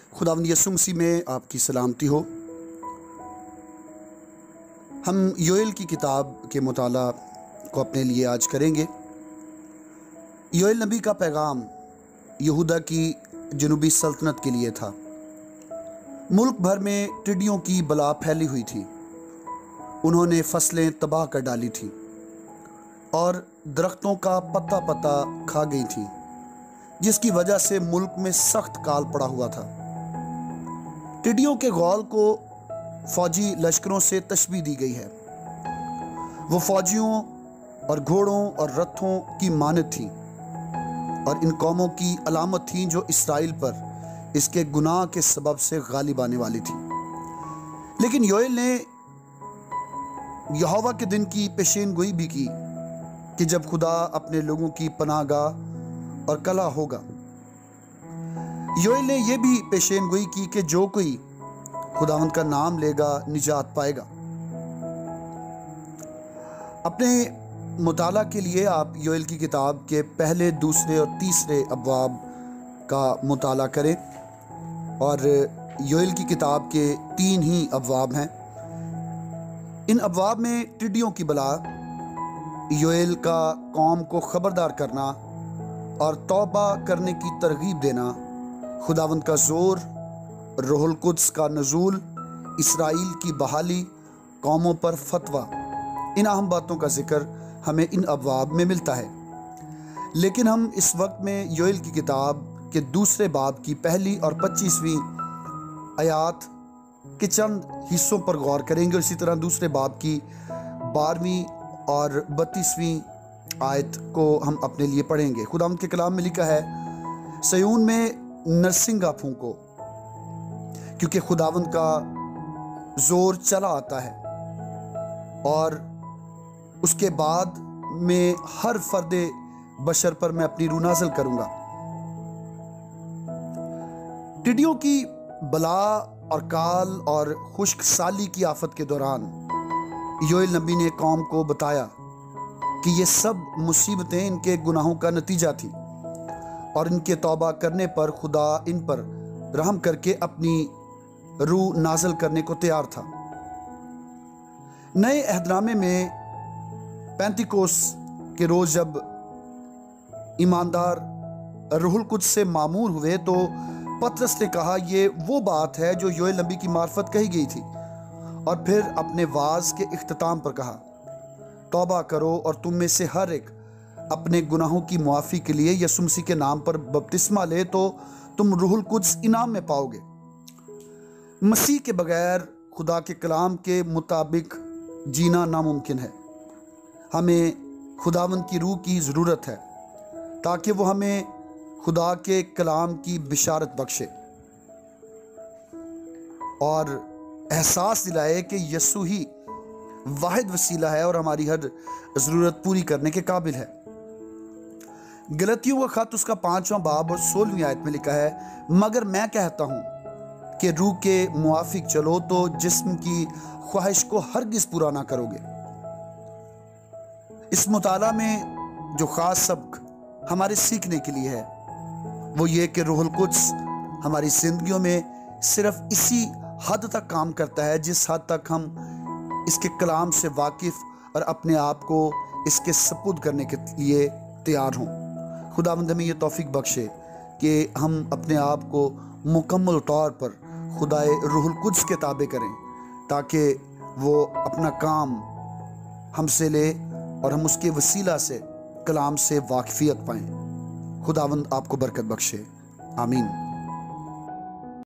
خداوند یسوع مسیح میں آپ کی سلامتی ہو۔ ہم یوئیل کی کتاب کے مطالعہ کو اپنے لیے آج کریں گے۔ یوئیل نبی کا پیغام یہودا کی جنوبی سلطنت کے لیے تھا۔ ملک بھر میں ٹڈیوں کی بلا پھیلی ہوئی تھی۔ انہوں نے فصلیں تباہ کر ڈالی تھیں اور درختوں کا پتا پتا کھا گئی تھیں، جس کی وجہ سے ملک میں سخت کال پڑا ہوا تھا۔ ٹڈیوں کے غول کو فوجی لشکروں سے تشبیہ دی گئی ہے۔ وہ فوجیوں اور گھوڑوں اور رتھوں کی مانند تھیں اور ان قوموں کی علامت تھیں جو اسرائیل پر اس کے گناہ کے سبب سے غالب آنے والی تھی۔ لیکن یوئیل نے یہوہ کے دن کی پیشین گوئی بھی کی کہ جب خدا اپنے لوگوں کی پناہ گاہ اور کلہ ہوگا۔ یوئیل نے یہ بھی پیشین گوئی کی کہ جو کوئی خداوند کا نام لے گا نجات پائے گا۔ اپنے مطالعہ کے لیے آپ یوئیل کی کتاب کے پہلے، دوسرے اور تیسرے ابواب کا مطالعہ کریں، اور یوئیل کی کتاب کے 3 ہی ابواب ہیں۔ ان ابواب میں ٹڈیوں کی بلا، یوئیل کا قوم کو خبردار کرنا اور توبہ کرنے کی ترغیب دینا، خداوند کا زور، روح القدس کا نزول، اسرائیل کی بحالی، قوموں پر فتویٰ، ان اہم باتوں کا ذکر ہمیں ان ابواب میں ملتا ہے۔ لیکن ہم اس وقت میں یوئیل کی کتاب کے دوسرے باب کی پہلی اور 25ویں آیات کے چند حصوں پر غور کریں گے، اور اسی طرح دوسرے باب کی 12ویں اور 32ویں آیت کو ہم اپنے لیے پڑھیں گے۔ خداوند کے کلام میں لکھا ہے، سیون میں نرسنگا پھونکو، کیونکہ خداوند کا زور چلا آتا ہے، اور اس کے بعد میں ہر فرد بشر پر میں اپنی روح نازل کروں گا۔ ٹڈیوں کی بلا اور کال اور خشک سالی کی آفت کے دوران یوئیل نبی نے قوم کو بتایا کہ یہ سب مصیبتیں ان کے گناہوں کا نتیجہ تھی، اور ان کے توبہ کرنے پر خدا ان پر رحم کر کے اپنی روح نازل کرنے کو تیار تھا۔ نئے عہد نامے میں پینتیکوس کے روز جب ایماندار روح القدس سے معمور ہوئے تو پطرس نے کہا، یہ وہ بات ہے جو یوئیل نبی کی معرفت کہی گئی تھی، اور پھر اپنے وعظ کے اختتام پر کہا، توبہ کرو اور تم میں سے ہر ایک اپنے گناہوں کی معافی کے لیے یسوع مسیح کے نام پر بپتسمہ لے تو تم روح القدس انعام میں پاؤ گے۔ مسیح کے بغیر خدا کے کلام کے مطابق جینا ناممکن ہے۔ ہمیں خداوند کی روح کی ضرورت ہے تاکہ وہ ہمیں خدا کے کلام کی بشارت بخشے اور احساس دلائے کہ یسوع ہی واحد وسیلہ ہے اور ہماری ہر ضرورت پوری کرنے کے قابل ہے۔ گلتیوں کا خط اس کا 5واں باب اور 16ویں آیت میں لکھا ہے، مگر میں کہتا ہوں کہ روح کے موافق چلو تو جسم کی خواہش کو ہرگز پورا نہ کرو گے۔ اس مطالعہ میں جو خاص سبق ہمارے سیکھنے کے لیے ہے وہ یہ کہ روح القدس ہماری زندگیوں میں صرف اسی حد تک کام کرتا ہے جس حد تک ہم اس کے کلام سے واقف اور اپنے آپ کو اس کے سپرد کرنے کے لیے تیار ہوں۔ خداوند ہمیں یہ توفیق بخشے کہ ہم اپنے آپ کو مکمل طور پر خدائے روح القدس کے تابع کریں، تاکہ وہ اپنا کام ہم سے لے اور ہم اس کے وسیلہ سے کلام سے واقفیت پائیں۔ خداوند آپ کو برکت بخشے، آمین۔